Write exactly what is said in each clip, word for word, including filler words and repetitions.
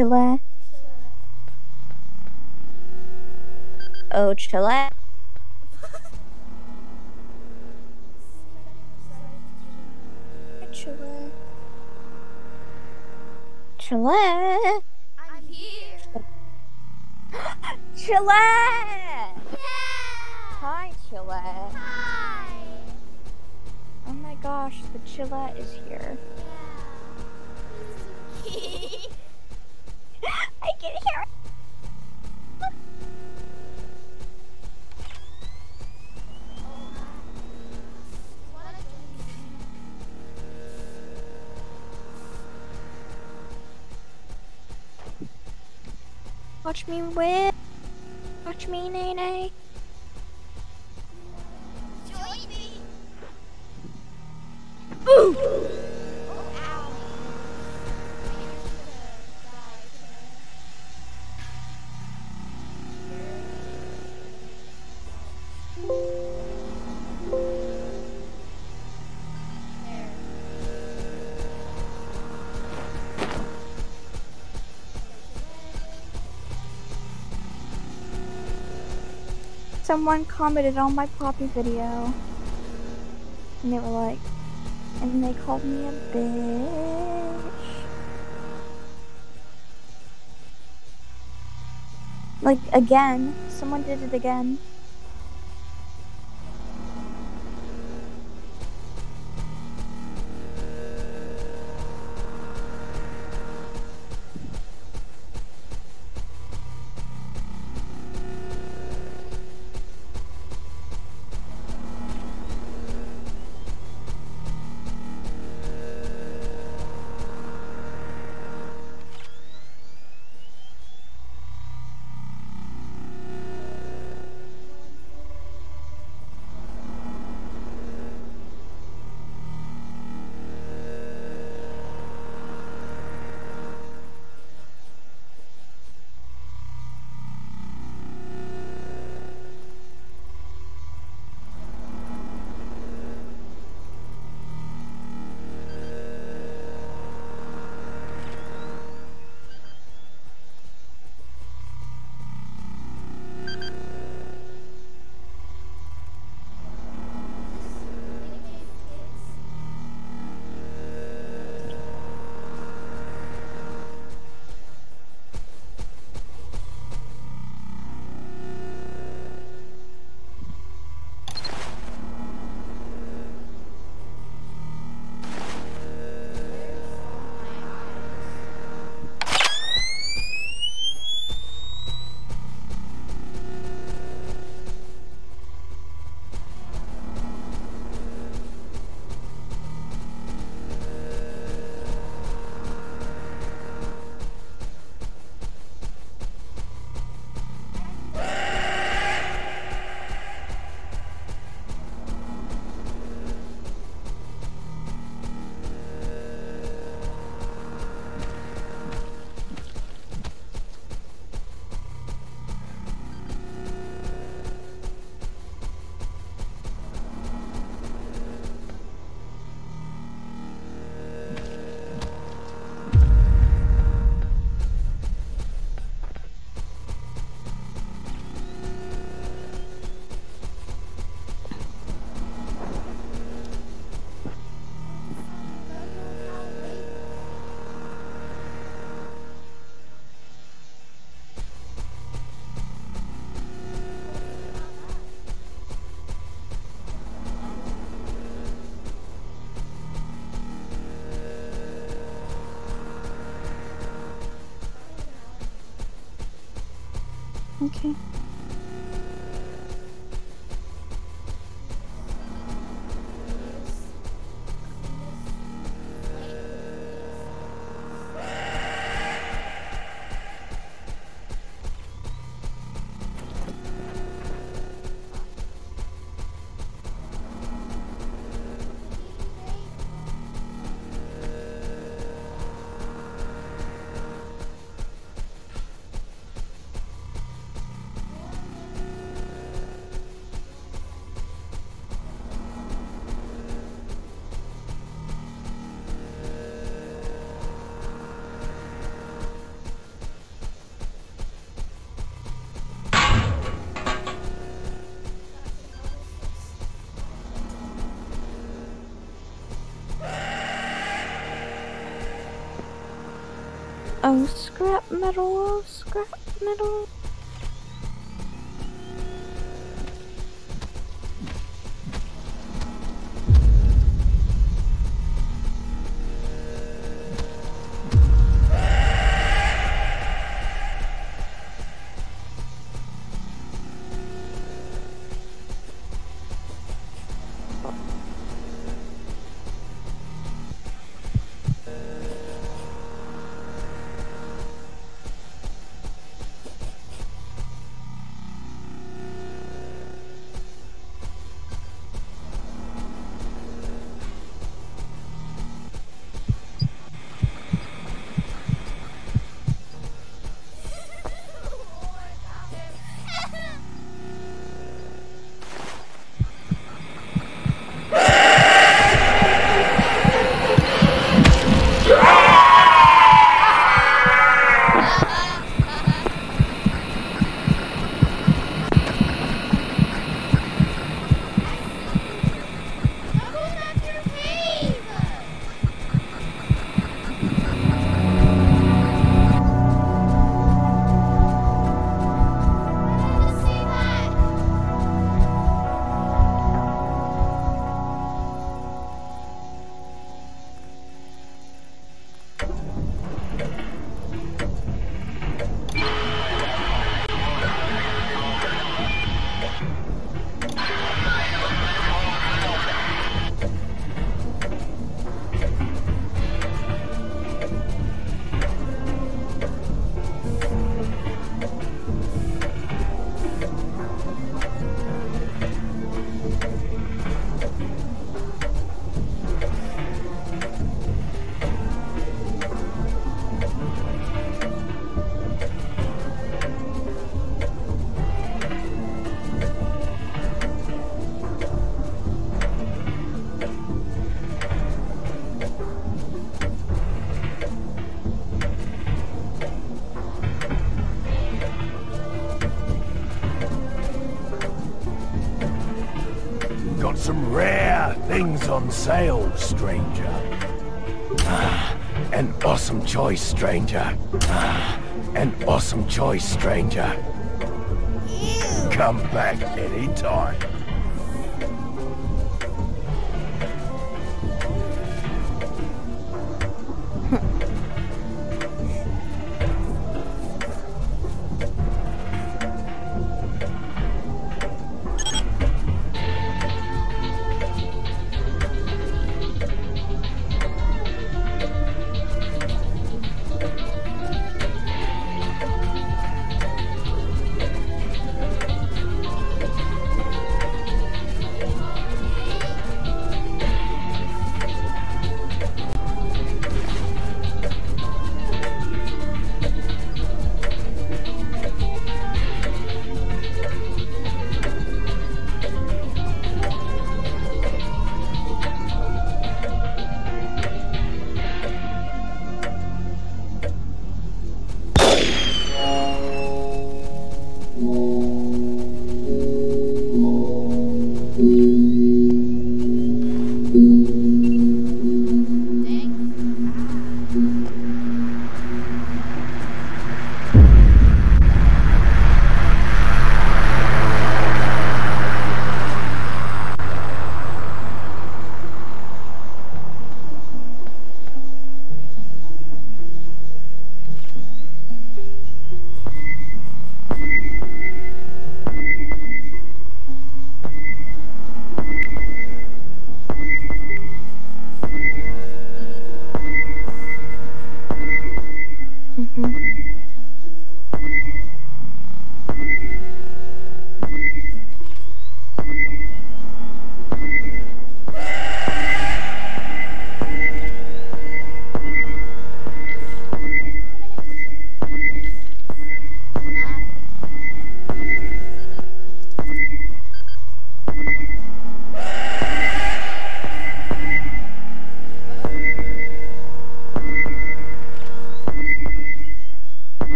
Chile. Oh, Chile. Chile. Chile. I'm here. Chile. Yeah. Hi, Chile. Hi. Oh my gosh, the Chile is here. Yeah. I can hear it. Watch me win. Watch me, Nene. Join me. Ooh! Oh, ow. Someone commented on my Poppy video. And they were like, and they called me a bitch. Like, again. Someone did it again. Okay. Oh, scrap metal, oh, scrap metal. Got some rare things on sale, stranger. Ah, an awesome choice, stranger. Ah, an awesome choice, stranger. Ew. Come back anytime.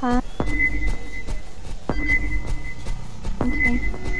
Huh? Okay.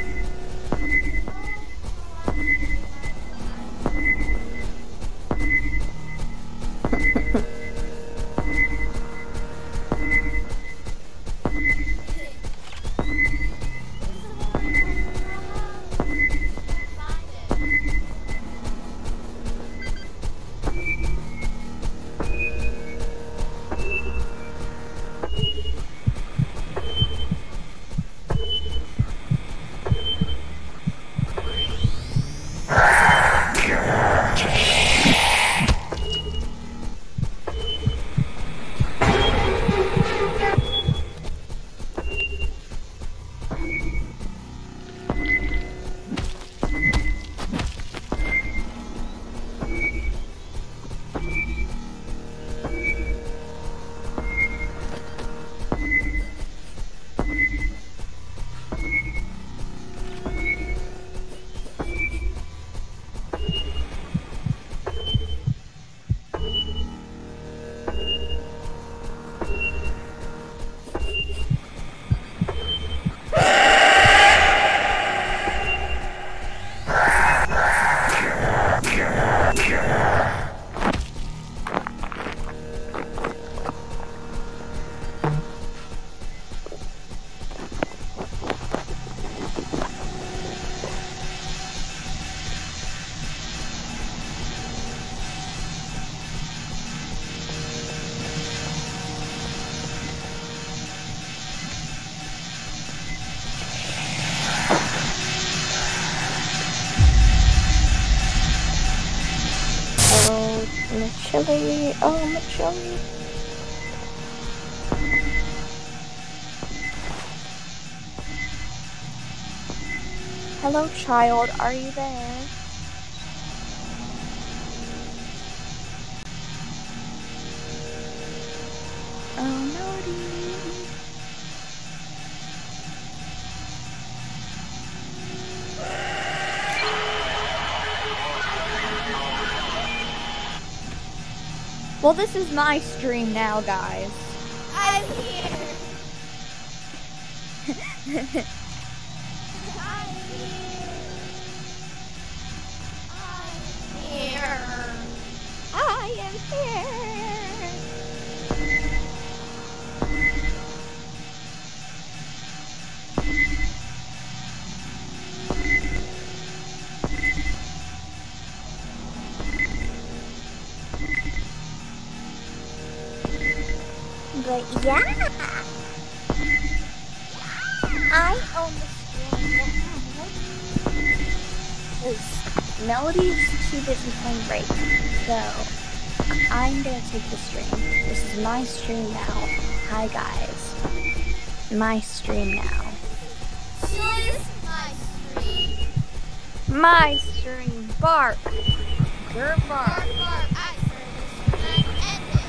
Chili. Oh, I'm a chili. Hello, child. Are you there? Oh, no. Well, this is my stream now, guys. I'm here. I'm here. I'm here. I am here. But yeah, I own the stream now. Because Melody's too busy playing Rake, so I'm gonna take the stream. This is my stream now. Hi guys, my stream now. So this is my stream. My stream, bark. Your bark. Bark, bark. I started this stream. I end it.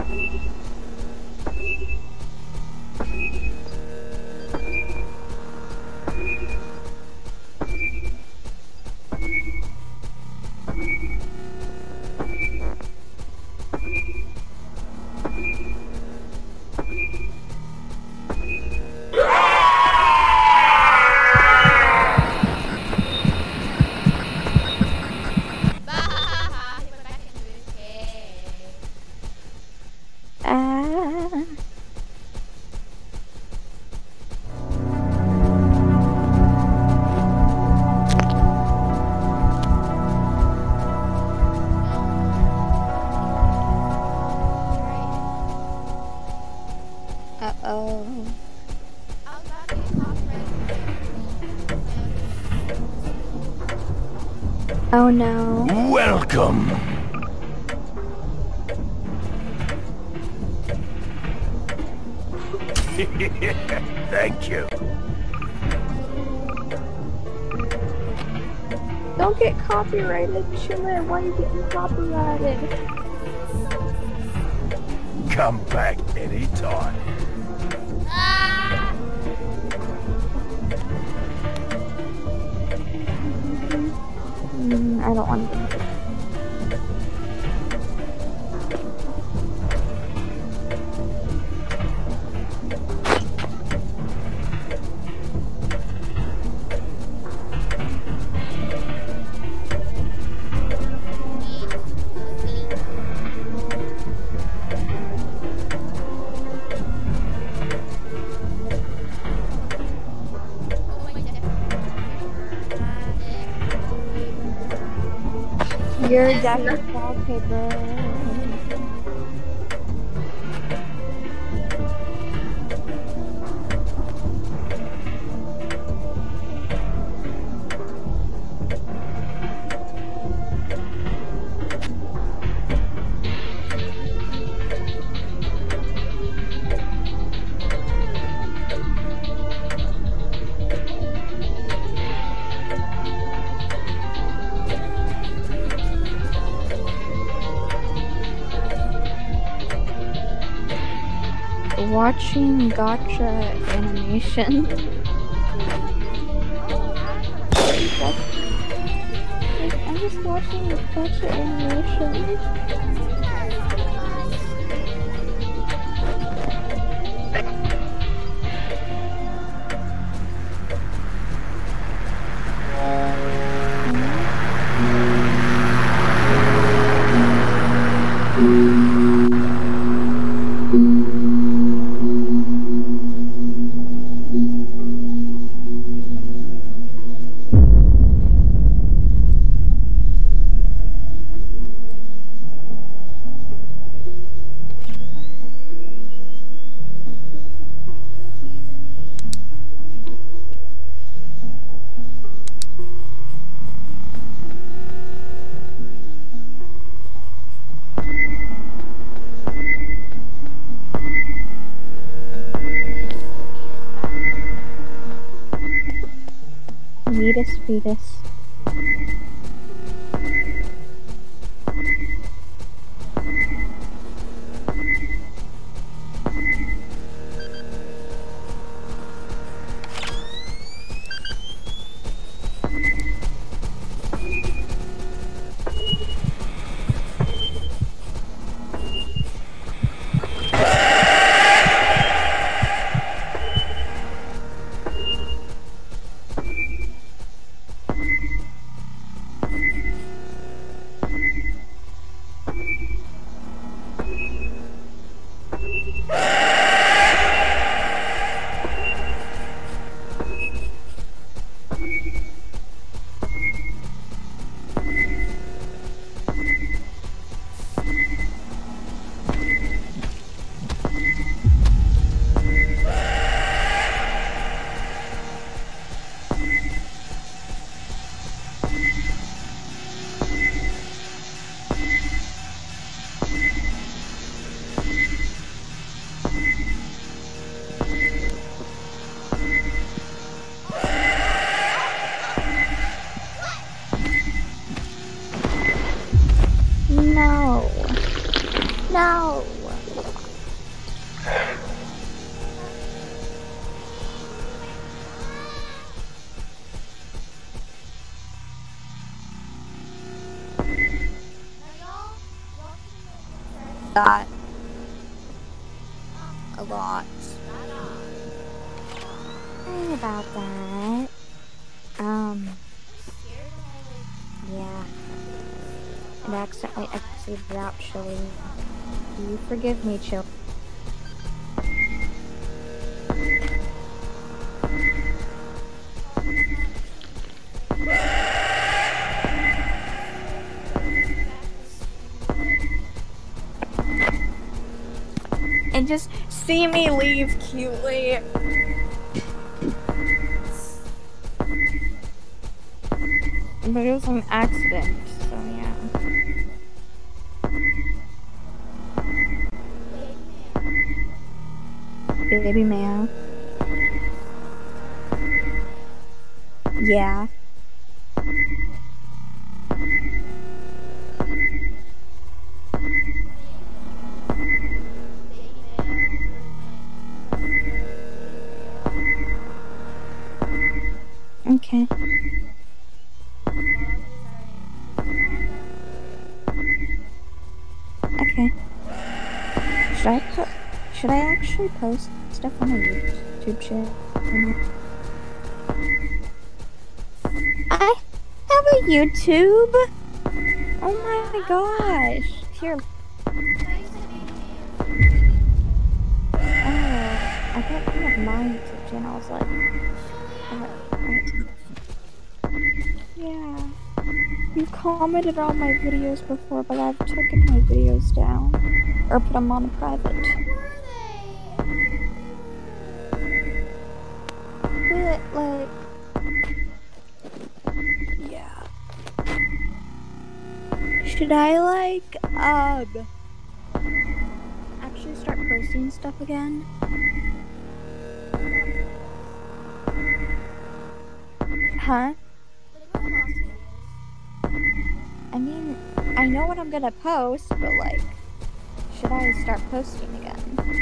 Bye! We're back in Rake. Ah. Uh-oh. I was about to get copyright. Oh no. Welcome. Thank you. Don't get copyrighted, Chillin. Why are you getting copyrighted? Come back anytime. Ah! Mm, I don't want to. Your daddy's wallpaper. Watching gotcha animation. I'm just watching gotcha animation. Fetus, fetus. a lot. Sorry about that. Um, yeah. And accidentally exited out, Chili. Do you forgive me, Chili? And just see me leave cutely. But it was an accident, so yeah. Baby Mayo. Yeah. Okay. Okay. Should I put? Should I actually post stuff on my YouTube channel? I have a YouTube. Oh my gosh! Here. Oh, I thought you had my YouTube channel. I was like, uh, uh, yeah. You've commented on my videos before, but I've taken my videos down or put them on private. But like, yeah. Should I like um actually start posting stuff again? Huh? I mean, I know what I'm gonna post, but like, should I start posting again?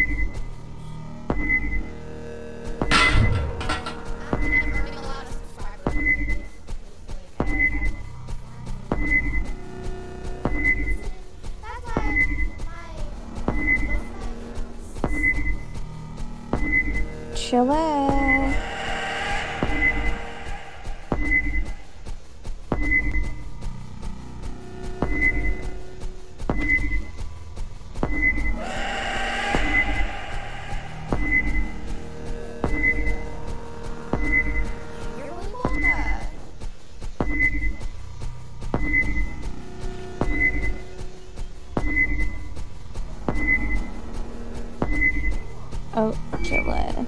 Chile. Oh, Chile.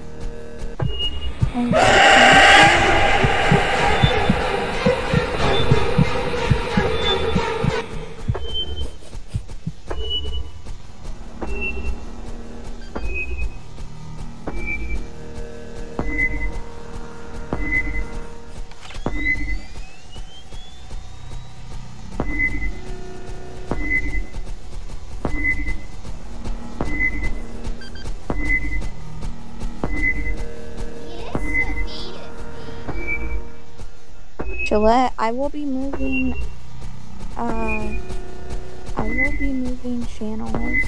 Gillette, I will be moving, uh, I will be moving channels.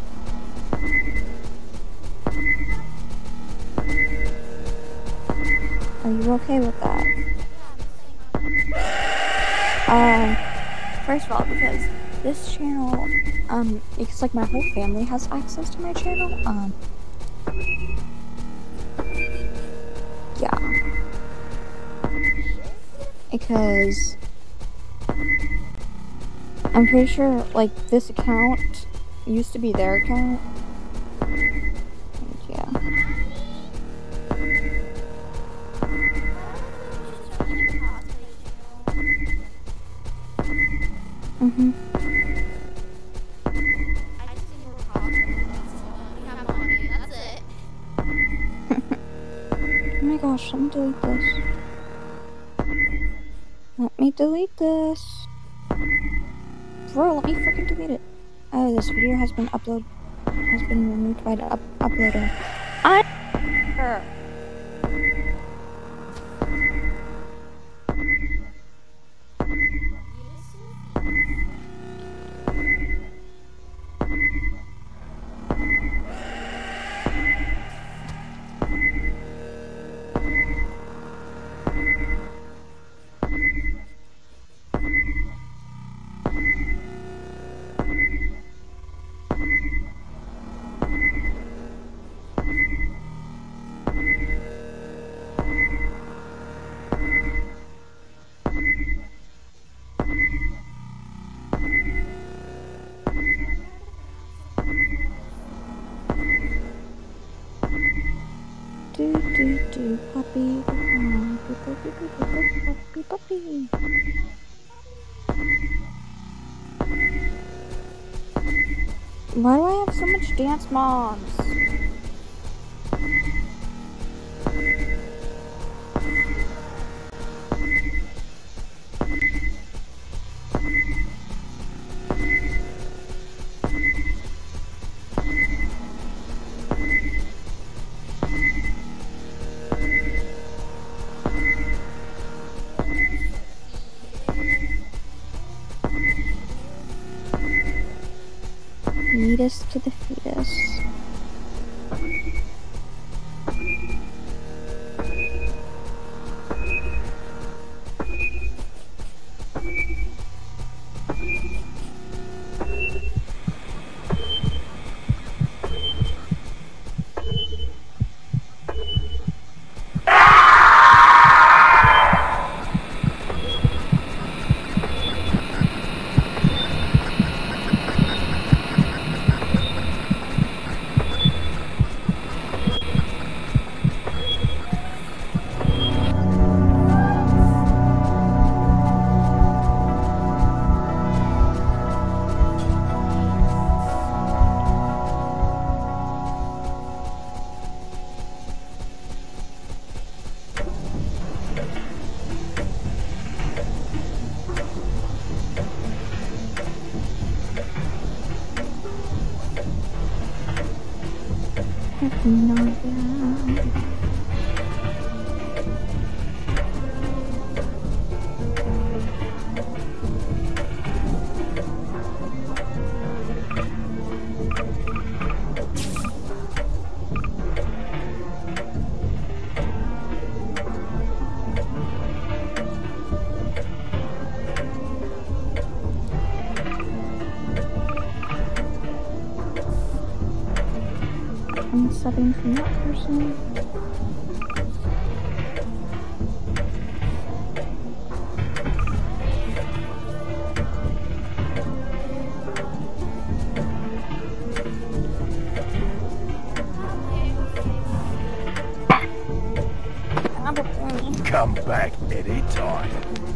Are you okay with that? Uh, first of all, because this channel, um, it's like my whole family has access to my channel, um, yeah. Because I'm pretty sure, like, this account used to be their account. And yeah. Mm-hmm. Oh my gosh, let me delete this. Let me delete this. Bro, let me freaking delete it. Oh, this video has been uploaded. Has been removed by the up uploader. I. do do do puppy, puppy puppy puppy puppy puppy. Why do I have so much dance moms? Fetus to the fetus. No idea. I'm subbing from that person. Come back anytime.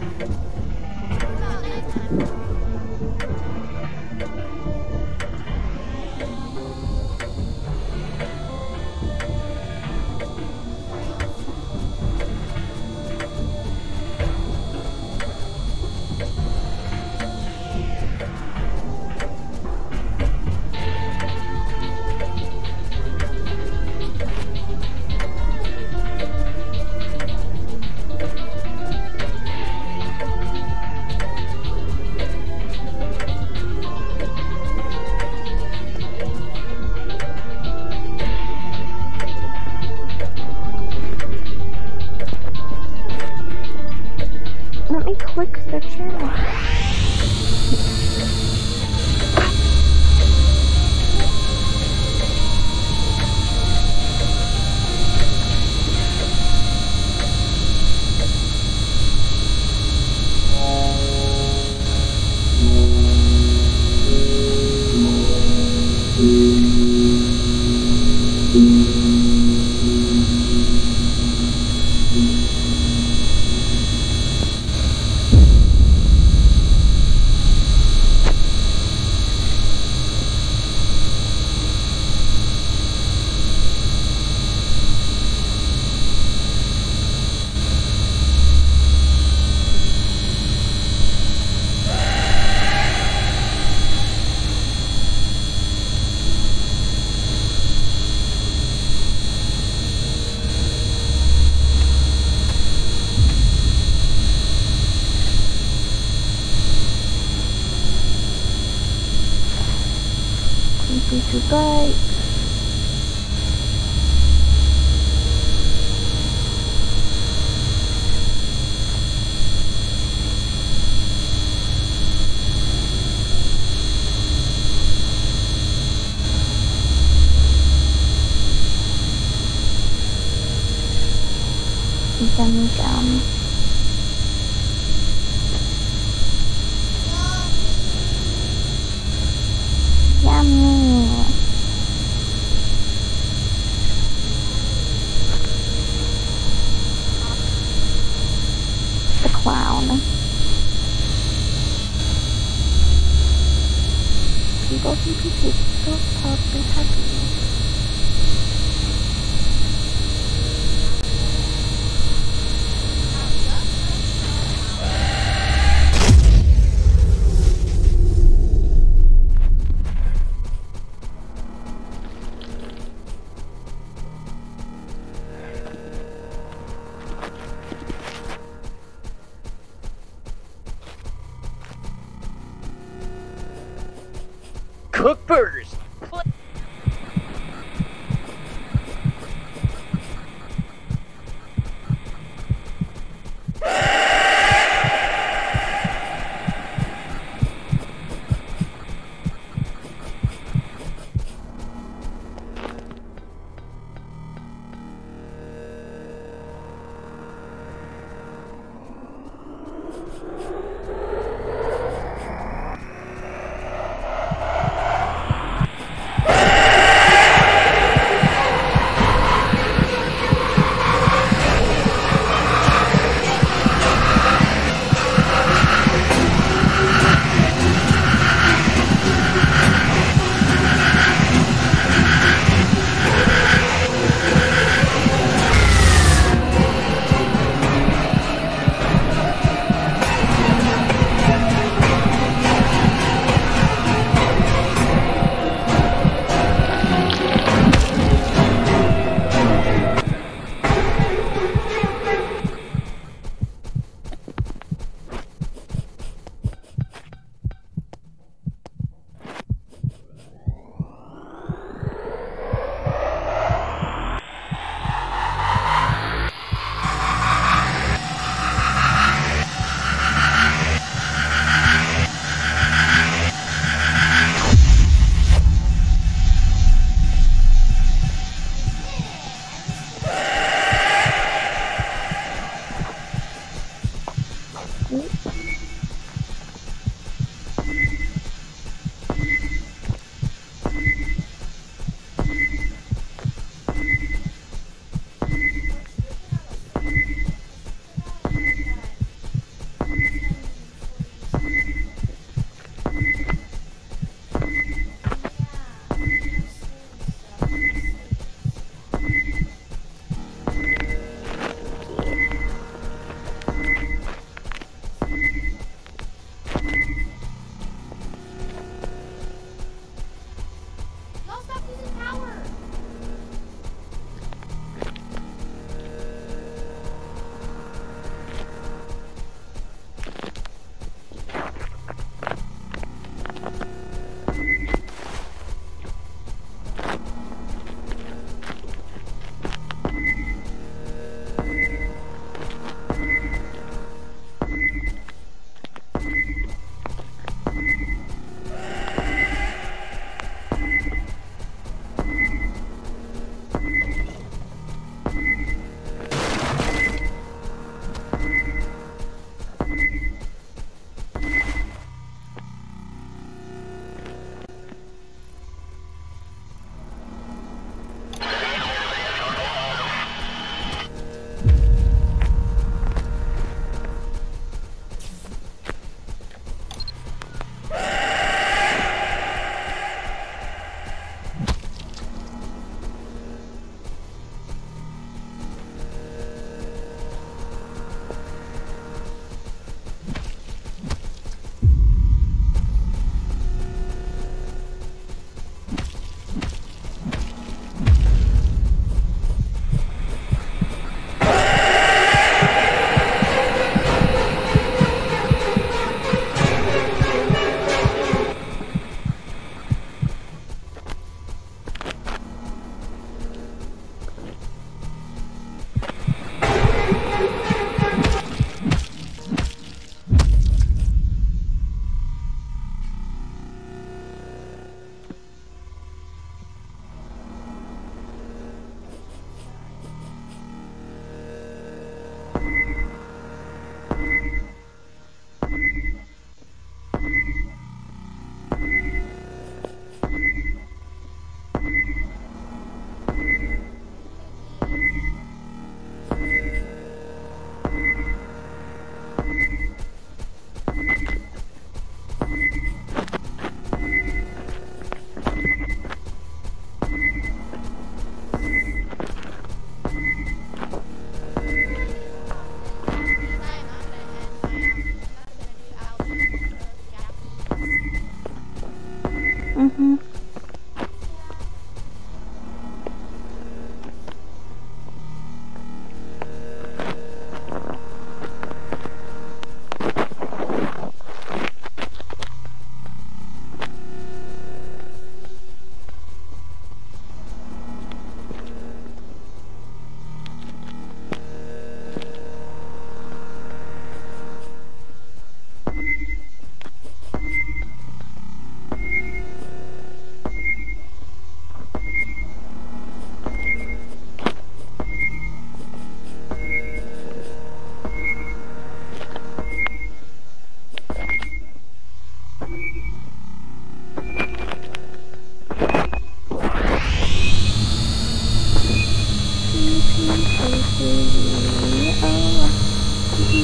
Let me click the channel. Goodbye. Yummy gum. Yummy. cook burgers.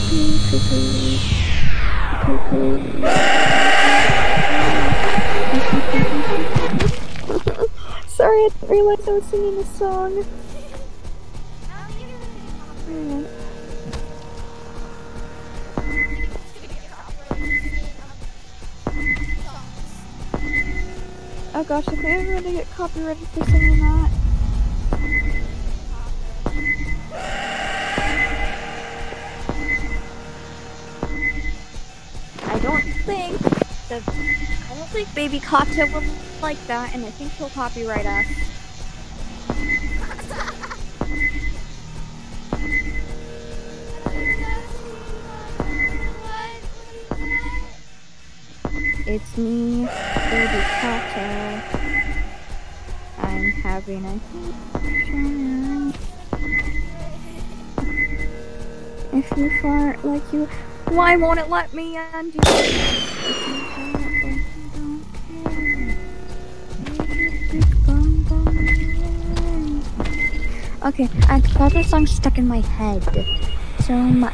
Sorry, I didn't realize I was singing this song. Mm. Oh gosh, if I ever gonna get copyrighted for singing that. I don't think the I don't think Baby Kata will like that, and I think he'll copyright us. It's me, Baby Kata. I'm having a heat. If you fart like you, why won't it let me undo it? If you fart like you don't care. Okay, I got this song stuck in my head so much.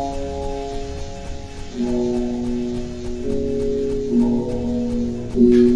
Mm-hmm.